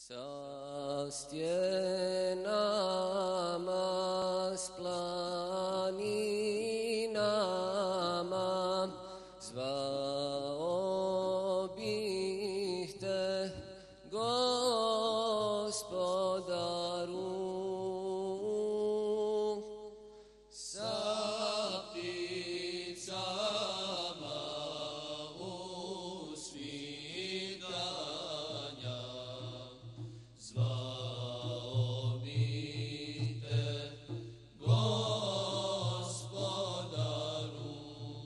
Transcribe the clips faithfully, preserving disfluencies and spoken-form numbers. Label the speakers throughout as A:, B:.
A: Sa stjenama, s planinama zvao bih te, Gospodaru. Sa pticama usvidanja zvao bih te, Gospodaru.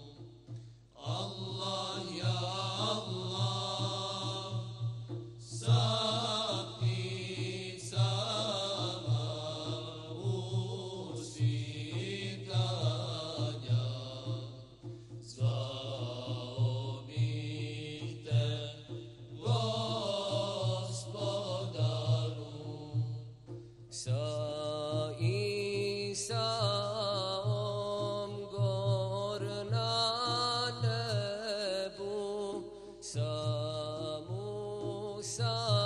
A: Allah, ja Allah, sa pticama usvidanja zvao bih te, Gospodaru. Sa Isaom gor na nebu, sa Musa